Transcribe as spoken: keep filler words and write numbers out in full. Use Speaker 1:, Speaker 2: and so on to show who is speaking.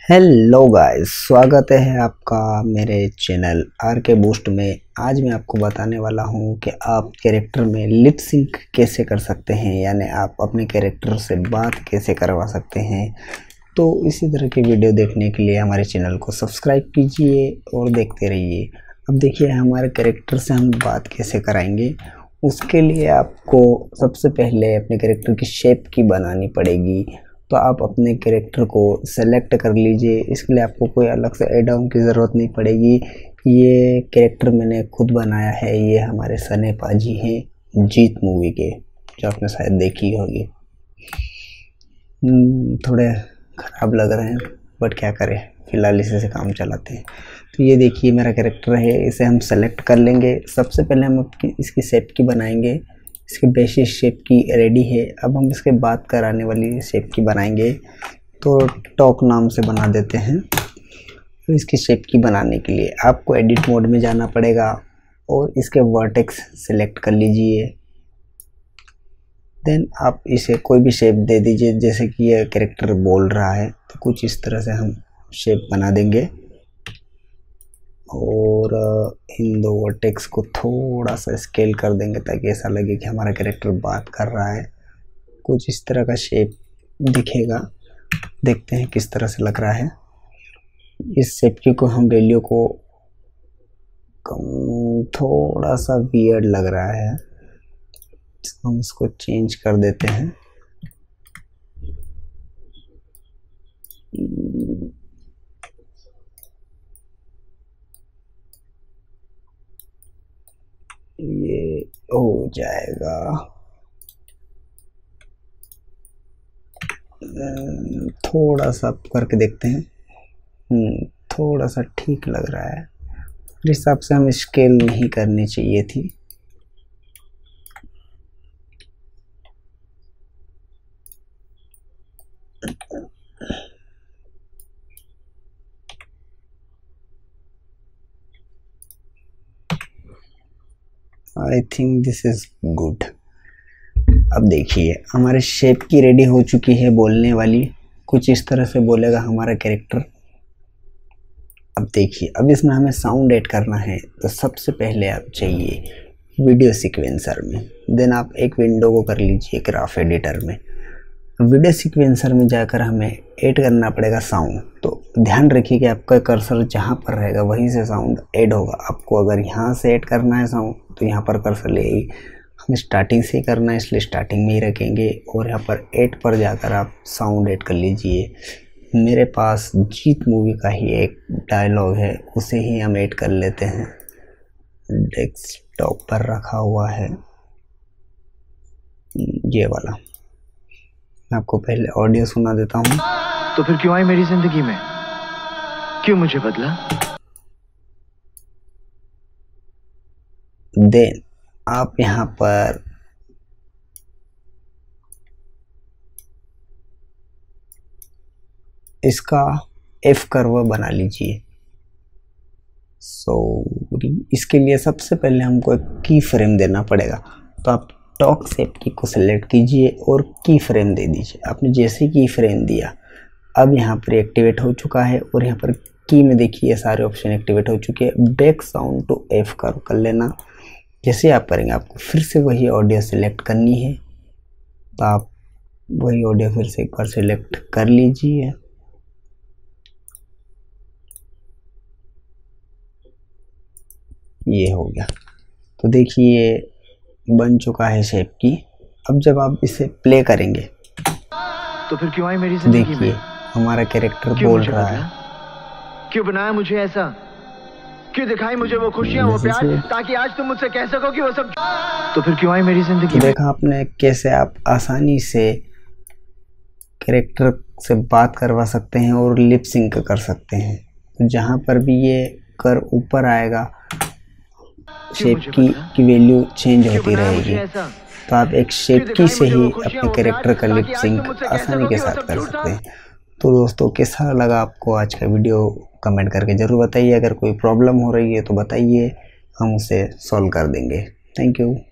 Speaker 1: Hello guys, स्वागत है आपका मेरे चैनल आर के बूस्ट में। आज मैं आपको बताने वाला हूं कि आप कैरेक्टर में लिप सिंक कैसे कर सकते हैं, यानी आप अपने कैरेक्टर से बात कैसे करवा सकते हैं। तो इसी तरह की वीडियो देखने के लिए हमारे चैनल को सब्सक्राइब कीजिए और देखते रहिए। अब देखिए हमारे कैरेक्टर से हम बात कैसे कराएंगे। उसके लिए आपको सबसे पहले अपने कैरेक्टर की शेप की बनानी पड़ेगी। तो आप अपने कैरेक्टर को सेलेक्ट कर लीजिए। इसके लिए आपको कोई अलग से ऐड ऑन की ज़रूरत नहीं पड़ेगी। ये कैरेक्टर मैंने खुद बनाया है। ये हमारे सने पाजी हैं जीत मूवी के, जो आपने शायद देखी होगी। थोड़े ख़राब लग रहे हैं बट क्या करें, फ़िलहाल इसी से काम चलाते हैं। तो ये देखिए मेरा कैरेक्टर है, इसे हम सेलेक्ट कर लेंगे। सबसे पहले हम इसकी शेप की बनाएंगे। इसकी बेसिक शेप की रेडी है। अब हम इसके बात कराने वाली शेप की बनाएंगे। तो टॉक नाम से बना देते हैं। तो इसकी शेप की बनाने के लिए आपको एडिट मोड में जाना पड़ेगा और इसके वर्टेक्स सेलेक्ट कर लीजिए। देन आप इसे कोई भी शेप दे दीजिए। जैसे कि ये कैरेक्टर बोल रहा है तो कुछ इस तरह से हम शेप बना देंगे और इन दो वर्टेक्स को थोड़ा सा स्केल कर देंगे ताकि ऐसा लगे कि हमारा कैरेक्टर बात कर रहा है। कुछ इस तरह का शेप दिखेगा। देखते हैं किस तरह से लग रहा है। इस शेप की को हम वैल्यू को कम, थोड़ा सा वियर्ड लग रहा है, हम इसको चेंज कर देते हैं। ये हो जाएगा। थोड़ा सा करके देखते हैं। थोड़ा सा ठीक लग रहा है। इस हिसाब से हम स्केल नहीं करनी चाहिए थी। I think this is good. अब देखिए हमारे शेप की रेडी हो चुकी है बोलने वाली। कुछ इस तरह से बोलेगा हमारा कैरेक्टर। अब देखिए अब इसमें हमें साउंड ऐड करना है। तो सबसे पहले आप चाहिए वीडियो सीक्वेंसर में। देन आप एक विंडो को कर लीजिए ग्राफ एडिटर में। वीडियो सीक्वेंसर में जाकर हमें ऐड करना पड़ेगा साउंड। तो ध्यान रखिए कि आपका कर्सर जहाँ पर रहेगा वहीं से साउंड ऐड होगा। आपको अगर यहाँ से ऐड करना है साउंड तो यहाँ पर कर्सर ले आई। हमें स्टार्टिंग से ही करना है इसलिए स्टार्टिंग में ही रखेंगे और यहाँ पर ऐड पर जाकर आप साउंड ऐड कर लीजिए। मेरे पास जीत मूवी का ही एक डायलॉग है, उसे ही हम ऐड कर लेते हैं। डेस्कटॉप पर रखा हुआ है ये वाला। मैं आपको पहले ऑडियो सुना देता हूँ।
Speaker 2: तो फिर क्यों आई मेरी जिंदगी में, क्यों मुझे बदला।
Speaker 1: देन आप यहाँ पर इसका एफ कर्व बना लीजिए। सॉरी, इसके लिए सबसे पहले हमको एक की फ्रेम देना पड़ेगा। तो आप टॉक शेप की को सेलेक्ट कीजिए और की फ्रेम दे दीजिए। आपने जैसे की फ्रेम दिया अब यहाँ पर एक्टिवेट हो चुका है और यहाँ पर की में देखिए सारे ऑप्शन एक्टिवेट हो चुके हैं। Back sound to F curve कर लेना। जैसे आप करेंगे आपको फिर से वही ऑडियो सेलेक्ट करनी है। तो आप वही ऑडियो फिर से एक बार सेलेक्ट कर लीजिए। ये हो गया। तो देखिए बन चुका है शेप की। अब जब आप इसे प्ले करेंगे
Speaker 2: तो फिर क्यों आई मेरी जिंदगी में,
Speaker 1: देखिए हमारा कैरेक्टर बोल रहा है।
Speaker 2: क्यों बनाया मुझे ऐसा, क्यों दिखाई मुझे वो खुशियां वो प्यार, ताकि आज तुम मुझसे कह सको कि वो सब। तो फिर क्यों आई मेरी जिंदगी में।
Speaker 1: देखा आपने कैसे आप आसानी से कैरेक्टर से बात करवा सकते हैं और लिप सिंक कर सकते हैं। तो जहाँ पर भी ये कर ऊपर आएगा शेप की की वैल्यू चेंज होती रहेगी। तो आप एक शेप की से ही अपने कैरेक्टर का लिप सिंक आसानी के साथ कर सकते हैं। तो दोस्तों कैसा लगा आपको आज का वीडियो, कमेंट करके ज़रूर बताइए। अगर कोई प्रॉब्लम हो रही है तो बताइए, हम उसे सॉल्व कर देंगे। Thank you.